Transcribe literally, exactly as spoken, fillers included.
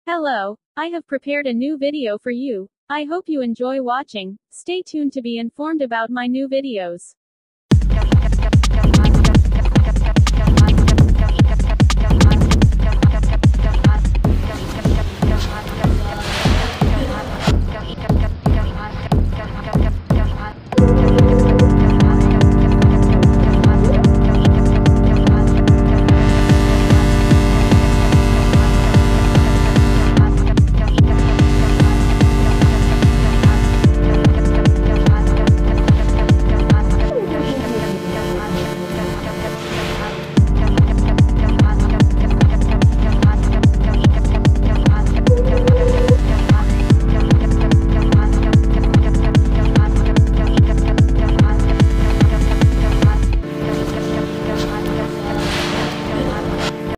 Hello, I have prepared a new video for you. I hope you enjoy watching. Stay tuned to be informed about my new videos.